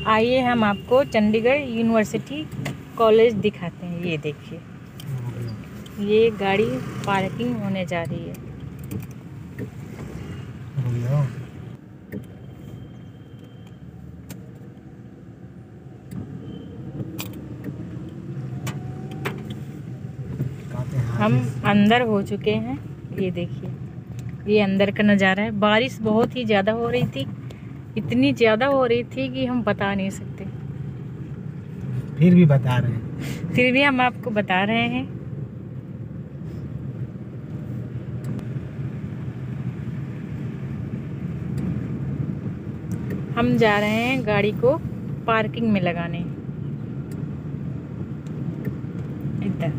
आइए हम आपको चंडीगढ़ यूनिवर्सिटी कॉलेज दिखाते हैं। ये देखिए, ये गाड़ी पार्किंग होने जा रही है। हम अंदर हो चुके हैं। ये देखिए, ये अंदर का नज़ारा है। बारिश बहुत ही ज़्यादा हो रही थी, इतनी ज़्यादा हो रही थी कि हम बता नहीं सकते। फिर भी बता रहे हैं, फिर भी हम आपको बता रहे हैं। हम जा रहे हैं गाड़ी को पार्किंग में लगाने। इधर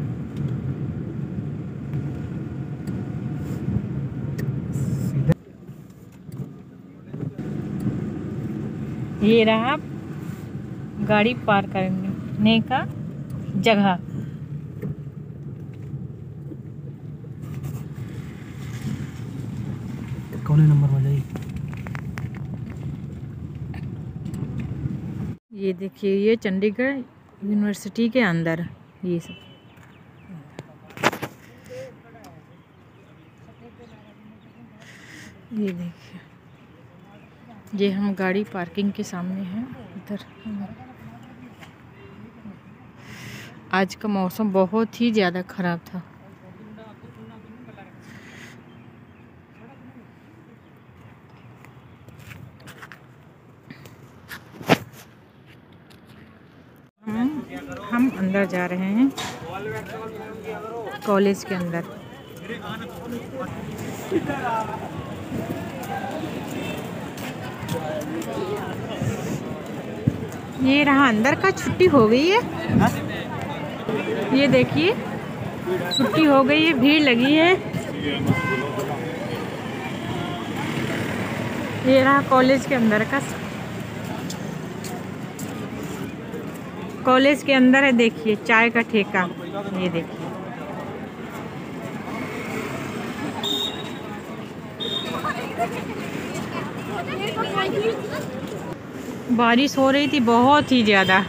ये रहा गाड़ी पार्क करने का जगह। कौन नंबर में जाइए। ये देखिए, ये चंडीगढ़ यूनिवर्सिटी के अंदर ये सब। ये देखिए, ये हम गाड़ी पार्किंग के सामने हैं। इधर आज का मौसम बहुत ही ज़्यादा ख़राब था। हम अंदर जा रहे हैं कॉलेज के अंदर। ये रहा अंदर का। छुट्टी हो गई है। ये देखिए, छुट्टी हो गई है, भीड़ लगी है। ये रहा कॉलेज के अंदर का। कॉलेज के अंदर है, देखिए चाय का ठेका। ये देखिए, बारिश हो रही थी बहुत ही ज़्यादा।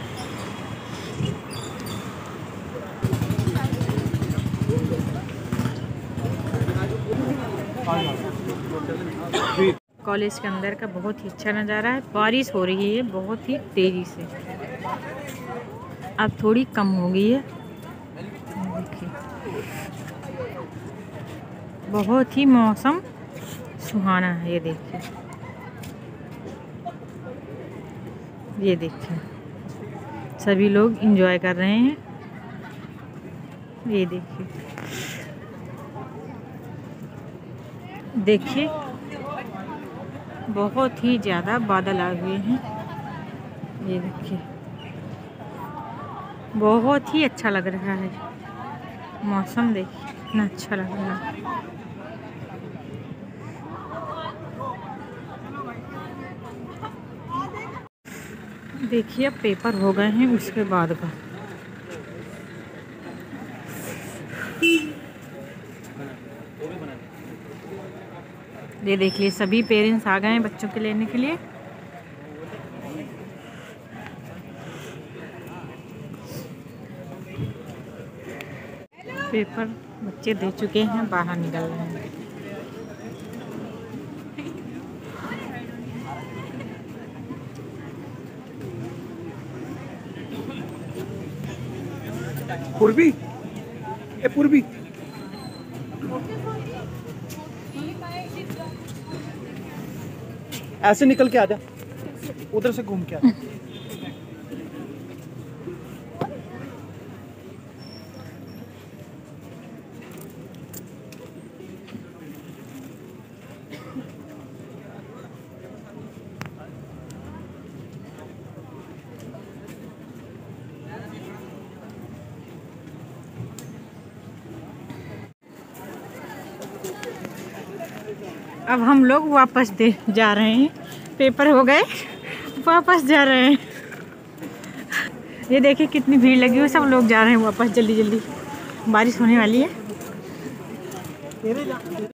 कॉलेज के अंदर का बहुत ही अच्छा नज़ारा है। बारिश हो रही है बहुत ही तेज़ी से, अब थोड़ी कम हो गई है। देखिए, बहुत ही मौसम सुहाना है। ये देखिए, ये देखिए, सभी लोग एंजॉय कर रहे हैं। ये देखिए, देखिए बहुत ही ज़्यादा बादल आ हुए हैं। ये देखिए, बहुत ही अच्छा लग रहा है मौसम। देखिए कितना अच्छा लग रहा है। देखिए, अब पेपर हो गए हैं, उसके बाद का ये देखिए, सभी पेरेंट्स आ गए हैं बच्चों के लेने के लिए। पेपर बच्चे दे चुके हैं, बाहर निकल रहे हैं। पूर्वी, ए पूर्वी, ऐसे निकल के आजा, उधर से घूम के आ। अब हम लोग वापस जा रहे हैं। पेपर हो गए, वापस जा रहे हैं। ये देखिए कितनी भीड़ लगी हुई, सब लोग जा रहे हैं वापस जल्दी जल्दी। बारिश होने वाली है।